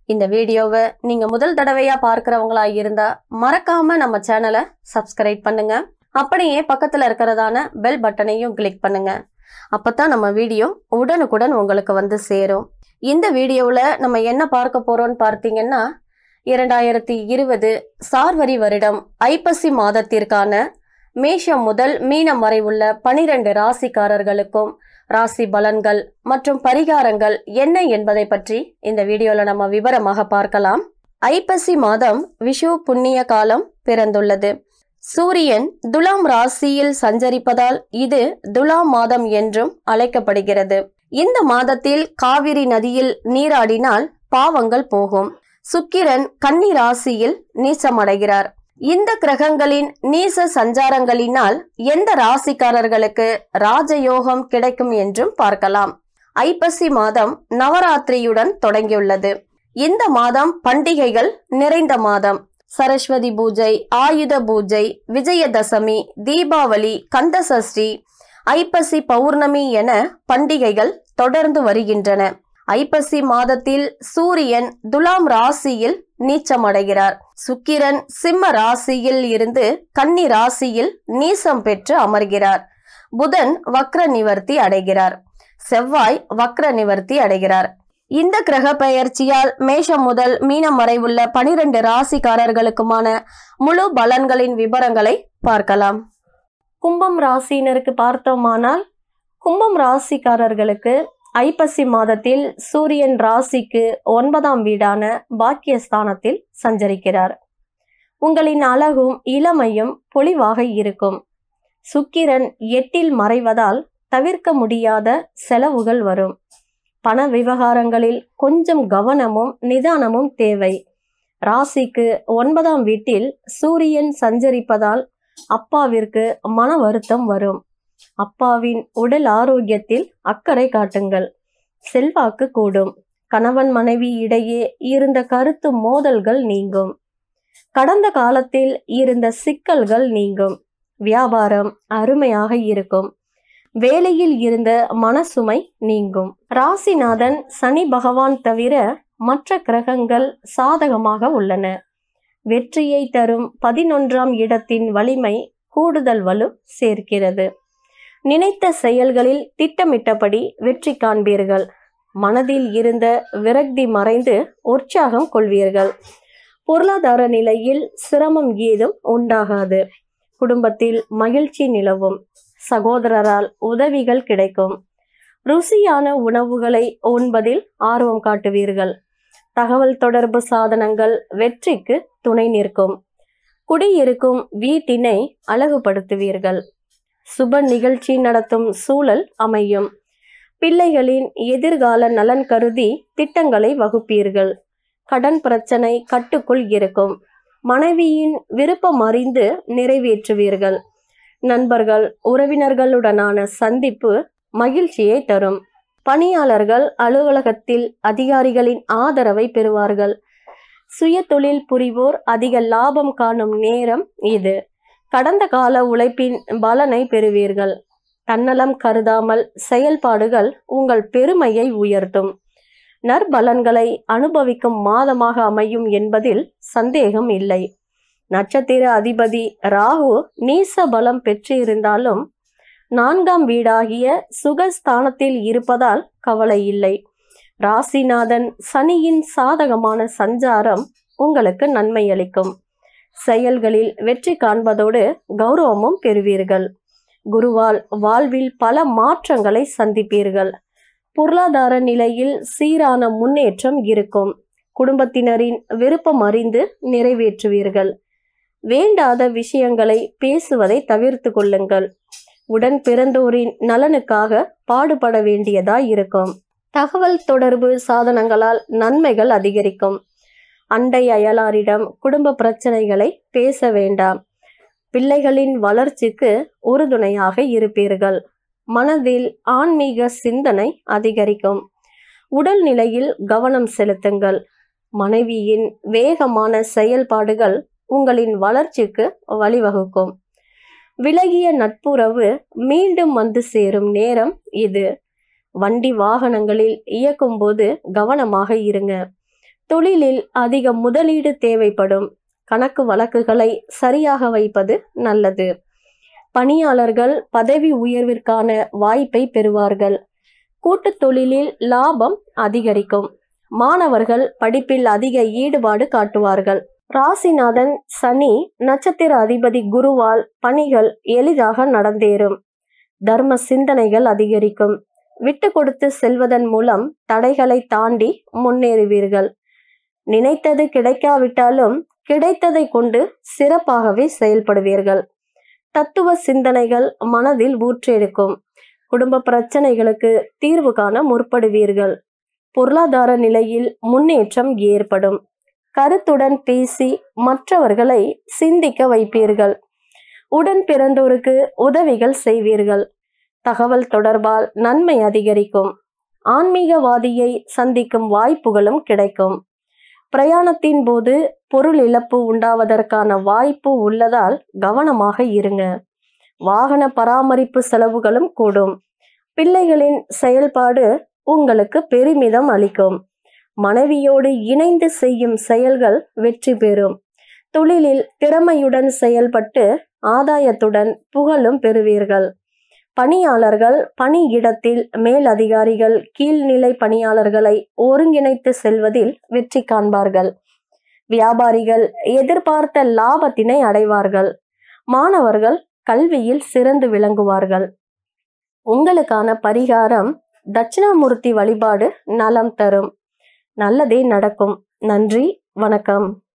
இந்த வீடியோவை நீங்க முதல் தடவையா பார்க்கறவங்களா இருந்தா மறக்காம நம்ம சேனலை சப்ஸ்கிரைப் பண்ணுங்க. அப்படியே பக்கத்துல இருக்கிறதான பெல் பட்டனையும் கிளிக் பண்ணுங்க. அப்பதான் நம்ம வீடியோ உடனுக்குடன் உங்களுக்கு வந்து சேரும். இந்த வீடியோவில் நம்ம என்ன பார்க்க போறோம்னு பார்த்தீங்கன்னா 2020 சார்வரி வருடம் ஐப்பசி மாதத்திற்கான மேஷம் முதல் மீனம் வரை உள்ள 12 ராசிக்காரர்களுக்கும் ராசி பலன்கள் மற்றும் பரிகாரங்கள் என்ன என்பதை பற்றி இந்த வீடியோல நம்ம விவரமாக பார்க்கலாம். ஐப்பசி மாதம் விஷு புண்ணிய காலம் பிறந்துள்ளது. சூரியன் துலாம் ராசியில் சஞ்சரிப்பதால் இது துலாம் மாதம் என்றும் அழைக்கப்படுகிறது. இந்த மாதத்தில் காவிரி நதியில் நீராடினால் பாவங்கள் போகும். சுக்கிரன் கன்னி ராசியில் நீச்சமடைகிறார். இந்த கிரகங்களின் நீச சஞ்சாரங்களினால் எந்த ராசிக்காரர்களுக்கு ராஜயோகம் கிடைக்கும் என்றும் பார்க்கலாம். ஐப்பசி மாதம் நவராத்திரியுடன் தொடங்கியுள்ளது. இந்த மாதம் பண்டிகைகள் நிறைந்த மாதம். சரஸ்வதி பூஜை, ஆயுத பூஜை, விஜயதசமி, தீபாவளி, கந்தசஷ்டி, ஐப்பசி பௌர்ணமி என பண்டிகைகள் தொடர்ந்து வருகின்றன. ஐப்பசி மாதத்தில் சூரியன் துலாம் ராசியில் நீச்சமடைகிறார். சுக்கிரன் சிம்ம ராசியில் இருந்து கன்னி ராசியில் நீசம் பெற்று அமர்கிறார். புதன் வக்ர நிவர்த்தி அடைகிறார். செவ்வாய் வக்ர நிவர்த்தி அடைகிறார். இந்த கிரக பெயர்ச்சியால் மேஷம் முதல் மீனம் வரை உள்ள 12 ராசிக்காரர்களுக்குமான முழு பலன்களின் விவரங்களை பார்க்கலாம். கும்பம் ராசியினருக்கு பார்த்தோமானால், கும்பம் ராசிக்காரர்களுக்கு ஐப்பசி மாதத்தில் சூரியன் ராசிக்கு 9ஆம் வீடான பாக்கியஸ்தானத்தில் சஞ்சரிக்கிறார். உங்களின் அழகும் இளமையும் பொலிவாக இருக்கும். சுக்கிரன் 8இல் மறைவதால் தவிர்க்க முடியாத செலவுகள் வரும். பண விவகாரங்களில் கொஞ்சம் கவனமும் நிதானமும் தேவை. ராசிக்கு 9ஆம் வீட்டில் சூரியன் சஞ்சரிப்பதால் அப்பாவிற்கு மன வருத்தம் வரும். அப்பாவின் உடல் ஆரோக்கியத்தில் அக்கறை காட்டுங்கள். செல்வாக்கு கூடும். கணவன் மனைவி இடையே இருந்த கருத்து மோதல்கள் நீங்கும். கடந்த காலத்தில் இருந்த சிக்கல்கள் நீங்கும். வியாபாரம் அருமையாக இருக்கும். வேலையில் இருந்த மனசுமை நீங்கும். ராசிநாதன் சனி பகவான் தவிர மற்ற கிரகங்கள் சாதகமாக உள்ளன. வெற்றியை தரும் 11ஆம் இடத்தின் வலிமை கூடுதல் வலு சேர்க்கிறது. நினைத்த செயல்களில் திட்டமிட்டபடி வெற்றி காண்பீர்கள். மனதில் இருந்த விரக்தி மறைந்து உற்சாகம் கொள்வீர்கள். பொருளாதார நிலையில் சிரமம் ஏதும் உண்டாகாது. குடும்பத்தில் மகிழ்ச்சி நிலவும். சகோதரரால் உதவிகள் கிடைக்கும். ருசியான உணவுகளை உண்பதில் ஆர்வம் காட்டுவீர்கள். தகவல் தொடர்பு சாதனங்கள் வெற்றிக்கு துணை நிற்கும். குடியிருக்கும் வீட்டினை அழகுபடுத்துவீர்கள். சுப நிகழ்ச்சி நடத்தும் சூழல் அமையும். பிள்ளைகளின் எதிர்கால நலன் கருதி திட்டங்களை வகுப்பீர்கள். கடன் பிரச்சனை கட்டுக்குள் இருக்கும். மனைவியின் விருப்பம் அறிந்து நிறைவேற்றுவீர்கள். நண்பர்கள் உறவினர்களுடனான சந்திப்பு மகிழ்ச்சியை தரும். பணியாளர்கள் அலுவலகத்தில் அதிகாரிகளின் ஆதரவை பெறுவார்கள். சுய தொழில் புரிவோர் அதிக லாபம் காணும் நேரம் இது. கடந்த கால உழைப்பின் பலனை பெறுவீர்கள். தன்னலம் கருதாமல் செயல்பாடுகள் உங்கள் பெருமையை உயர்த்தும். நற்பலன்களை அனுபவிக்கும் மாதமாக அமையும் என்பதில் சந்தேகம் இல்லை. நட்சத்திர அதிபதி ராகு நீச பலம் பெற்றிருந்தாலும் 4ஆம் வீடாகிய சுகஸ்தானத்தில் இருப்பதால் கவலை இல்லை. ராசிநாதன் சனியின் சாதகமான சஞ்சாரம் உங்களுக்கு நன்மை அளிக்கும். செயல்களில் வெற்றி காண்பதோடு கௌரவமும் பெறுவீர்கள். குருவால் வாழ்வில் பல மாற்றங்களை சந்திப்பீர்கள். பொருளாதார நிலையில் சீரான முன்னேற்றம் இருக்கும். குடும்பத்தினரின் விருப்பம் அறிந்து நிறைவேற்றுவீர்கள். வேண்டாத விஷயங்களை பேசுவதை தவிர்த்து கொள்ளுங்கள். உடன் பிறந்தோரின் நலனுக்காக பாடுபட வேண்டியதாய் இருக்கும். தகவல் தொடர்பு சாதனங்களால் நன்மைகள் அதிகரிக்கும். அண்டை அயலாரிடம் குடும்ப பிரச்சனைகளை பேச வேண்டாம். பிள்ளைகளின் வளர்ச்சிக்கு உறுதுணையாக இருப்பீர்கள். மனதில் ஆன்மீக சிந்தனை அதிகரிக்கும். உடல் நிலையில் கவனம் செலுத்துங்கள். மனைவியின் வேகமான செயல்பாடுகள் உங்களின் வளர்ச்சிக்கு வழிவகுக்கும். விலகிய நட்புறவு மீண்டும் வந்து சேரும் நேரம் இது. வண்டி வாகனங்களில் இயக்கும் போது கவனமாக இருங்க. தொழிலில் அதிக முதலீடு தேவைப்படும். கணக்கு வழக்குகளை சரியாக வைப்பது நல்லது. பணியாளர்கள் பதவி உயர்விற்கான வாய்ப்பை பெறுவார்கள். கூட்டுத் தொழிலில் லாபம் அதிகரிக்கும். மாணவர்கள் படிப்பில் அதிக ஈடுபாடு காட்டுவார்கள். ராசிநாதன் சனி, நட்சத்திர அதிபதி குருவால் பணிகள் எளிதாக நடந்தேறும். தர்ம சிந்தனைகள் அதிகரிக்கும். விட்டு கொடுத்து செல்வதன் மூலம் தடைகளை தாண்டி முன்னேறுவீர்கள். நினைத்தது கிடைக்காவிட்டாலும் கிடைத்ததை கொண்டு சிறப்பாகவே செயல்படுவீர்கள். தத்துவ சிந்தனைகள் மனதில் ஊற்றெடுக்கும். குடும்ப பிரச்சனைகளுக்கு தீர்வு காண முற்படுவீர்கள். பொருளாதார நிலையில் முன்னேற்றம் ஏற்படும். கருத்துடன் பேசி மற்றவர்களை சிந்திக்க வைப்பீர்கள். உடன் பிறந்தோருக்கு உதவிகள் செய்வீர்கள். தகவல் தொடர்பால் நன்மை அதிகரிக்கும். ஆன்மீகவாதியை சந்திக்கும் வாய்ப்புகளும் கிடைக்கும். பிரயாணத்தின் போது பொருள் இழப்பு உண்டாவதற்கான வாய்ப்பு உள்ளதால் கவனமாக இருங்க. வாகன பராமரிப்பு செலவுகளும் கூடும். பிள்ளைகளின் செயல்பாடு உங்களுக்கு பெருமிதம் அளிக்கும். மனைவியோடு இணைந்து செய்யும் செயல்கள் வெற்றி பெறும். தொழிலில் திறமையுடன் செயல்பட்டு ஆதாயத்துடன் புகழும் பெறுவீர்கள். பணியாளர்கள் பணியிடத்தில் மேல் அதிகாரிகள் கீழ்நிலை பணியாளர்களை ஒருங்கிணைத்து செல்வதில் வெற்றி காண்பார்கள். வியாபாரிகள் எதிர்பார்த்த லாபத்தினை அடைவார்கள். மாணவர்கள் கல்வியில் சிறந்து விளங்குவார்கள். உங்களுக்கான பரிகாரம் தட்சிணாமூர்த்தி வழிபாடு நலம் தரும். நல்லதே நடக்கும். நன்றி, வணக்கம்.